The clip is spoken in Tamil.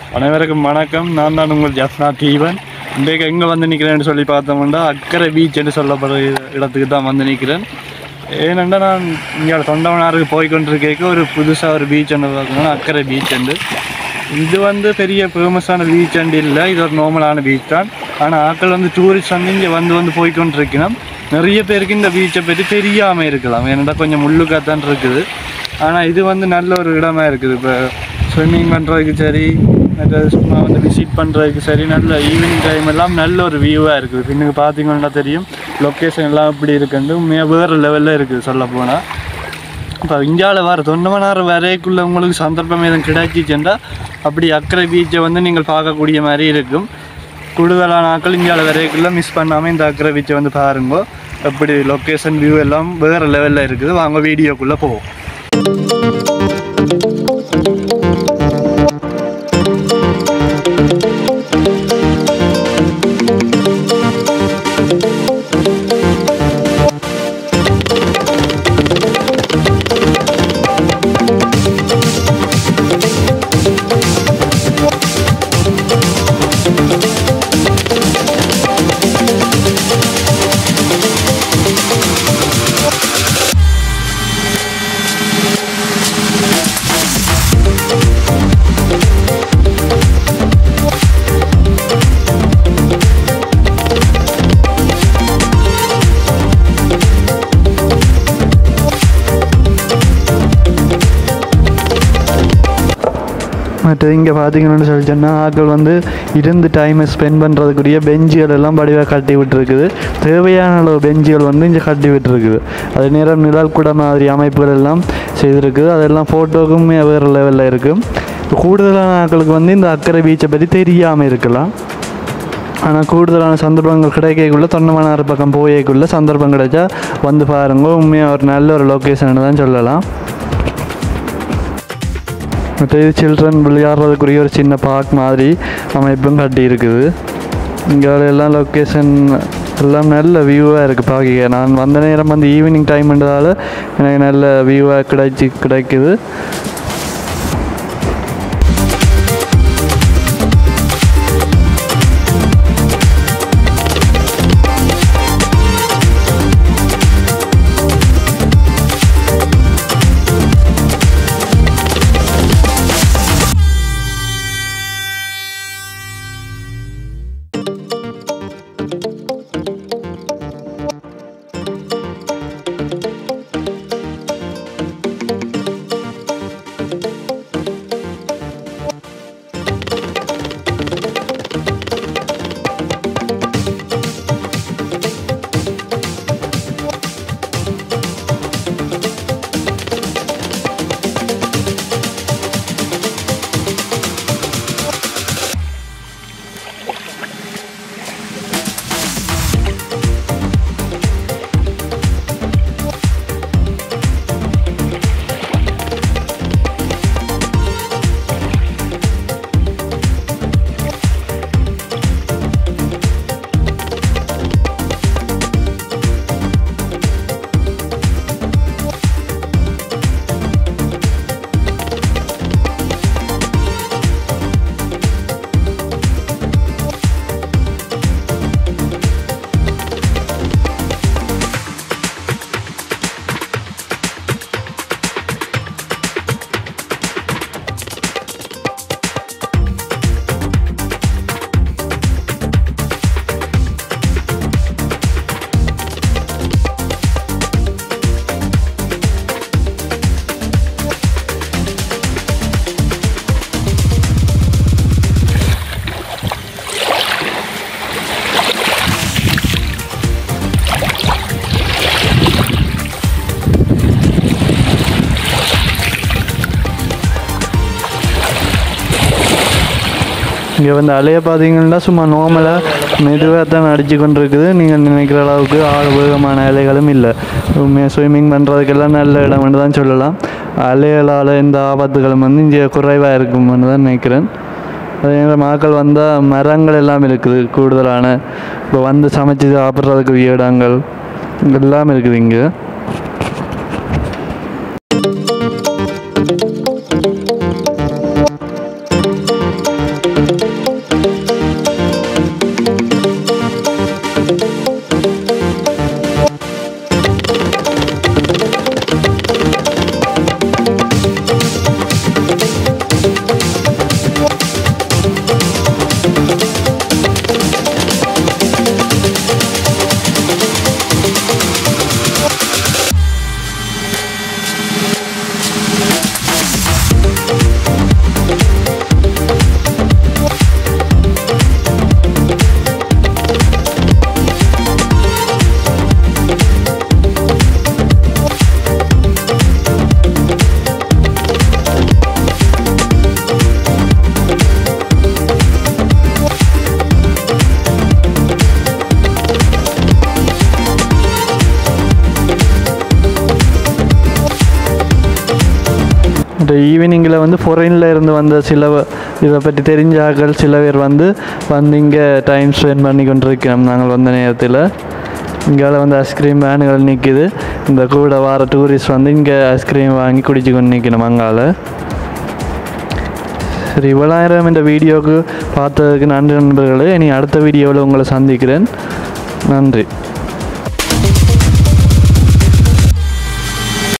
அனைவருக்கும் வணக்கம். நான் தான் உங்கள் ஜஃப்னா தீவன். இன்றைக்கு எங்கே வந்து நிற்கிறேன்னு சொல்லி பார்த்தோம்னா அக்கரை பீச் என்று சொல்லப்படுற இடத்துக்கு தான் வந்து நிற்கிறேன். ஏனென்றால் நான் இங்கே தொண்டமனாருக்கு போய்கொண்டிருக்க ஒரு புதுசாக ஒரு பீச் ஒன்று பார்த்தோம்னா அக்கரை பீச் உண்டு. இது வந்து பெரிய ஃபேமஸான பீச் அண்டு இல்லை, இது ஒரு நார்மலான பீச் தான். ஆனால் ஆட்கள் வந்து டூரிஸ்ட் வந்து இங்கே வந்து போய்கொண்டிருக்கணும். நிறைய பேருக்கு இந்த பீச்சை பற்றி தெரியாமல் இருக்கலாம், ஏன்னா கொஞ்சம் முள்ளுக்காத்தான் இருக்குது. ஆனால் இது வந்து நல்ல ஒரு இடமா இருக்குது. இப்போ ஸ்விம்மிங் பண்ணுறதுக்கு சரி, சும்மா வந்து விசிட் பண்ணுறதுக்கு சரி, நல்ல ஈவினிங் டைம் எல்லாம் நல்ல ஒரு வியூவாக இருக்குது. பின்னுக்கு பார்த்தீங்கன்னா தெரியும் லொக்கேஷன் எல்லாம் இப்படி இருக்குன்னு உண்மையாக வேறு லெவலில் இருக்குது சொல்ல போனால். இப்போ இந்தியாவில் வர தொண்டமனாறு வரைக்குள்ளே உங்களுக்கு சந்தர்ப்பம் எதுவும் கிடைச்சிச்சுன்னா அப்படி அக்கரை பீச்சை வந்து நீங்கள் பார்க்கக்கூடிய மாதிரி இருக்கும். கூடுதலான ஆட்கள் இந்தியாவில் வரைக்குள்ளே மிஸ் பண்ணாமல் இந்த அக்கரை பீச்சை வந்து பாருங்க. அப்படி லொக்கேஷன் வியூ எல்லாம் வேறு லெவலில் இருக்குது. வாங்க வீடியோக்குள்ளே போவோம். மற்ற இங்கே பார்த்தீங்கன்னு சொல்லிச்சோன்னா ஆட்கள் வந்து இருந்து டைமை ஸ்பெண்ட் பண்ணுறதுக்குரிய பெஞ்சுகள் எல்லாம் படிவாக கட்டி விட்டுருக்குது. தேவையான அளவு பெஞ்சுகள் வந்து இங்கே கட்டி விட்டுருக்குது. அது நேரம் நிழல் கூட மாதிரி அமைப்புகள் எல்லாம் செய்திருக்குது. அதெல்லாம் ஃபோட்டோக்குமே வேறு லெவலில் இருக்கும். கூடுதலான ஆட்களுக்கு வந்து இந்த அக்கரை பீச்சை பற்றி தெரியாமல் இருக்கலாம். ஆனால் கூடுதலான சந்தர்ப்பங்கள் கிடைக்கக்குள்ளே தொண்டமனாறு பக்கம் போயக்குள்ளே சந்தர்ப்பம் கிடைச்சா வந்து பாருங்க. உண்மையாக ஒரு நல்ல ஒரு லொக்கேஷன் தான் சொல்லலாம். மற்ற இது சில்ட்ரன் விளையாடுறதுக்குரிய ஒரு சின்ன பார்க் மாதிரி அமைப்பும் கட்டி இருக்குது. இங்கே எல்லாம் லொக்கேஷன் எல்லாம் நல்ல வியூவாக இருக்குது பார்க்க. நான் வந்த நேரம் வந்து ஈவினிங் டைம்ன்றதால எனக்கு நல்ல வியூவாக கிடைக்குது. இங்கே வந்து அலையை பார்த்தீங்கன்னா சும்மா நார்மலாக மெதுவாக தான் அடித்து கொண்டு இருக்குது. நீங்கள் நினைக்கிற அளவுக்கு வேகமான அலைகளும் இல்லை. ஸ்விம்மிங் பண்ணுறதுக்கெல்லாம் நல்ல இடம்னு தான் சொல்லலாம். அலைகளால் எந்த ஆபத்துகளும் வந்து இங்கே குறைவாக இருக்கும்னு தான் நினைக்கிறேன். அதே நேரம் மக்கள் வந்தால் மரங்கள் எல்லாம் இருக்குது கூடுதலான. இப்போ வந்து சமைச்சு சாப்பிட்றதுக்கு இடங்கள் எல்லாம் இருக்குது இங்கே. இந்த ஈவினிங்கில் வந்து ஃபாரினில் இருந்து வந்த சில இதை பற்றி தெரிஞ்சாக்கள் சில பேர் வந்து இங்கே டைம் ஸ்பெண்ட் பண்ணி கொண்டிருக்கிறோம். நாங்கள் வந்த நேரத்தில் இங்கே வந்து ஐஸ்கிரீம் வேனுகள் நிற்கிது. இந்த கூட வர டூரிஸ்ட் வந்து இங்கே ஐஸ்கிரீம் வாங்கி குடிச்சு கொண்டு நிற்கணும் அங்கால. சரி, இவ்வளோ நேரம் இந்த வீடியோவுக்கு பார்த்ததுக்கு நன்றி நண்பர்களே. இனி அடுத்த வீடியோவில் உங்களை சந்திக்கிறேன். நன்றி.